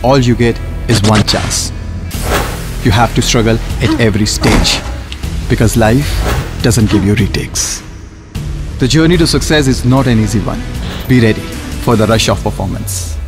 all you get is one chance. You have to struggle at every stage, because life doesn't give you retakes. The journey to success is not an easy one. Be ready for the rush of performance.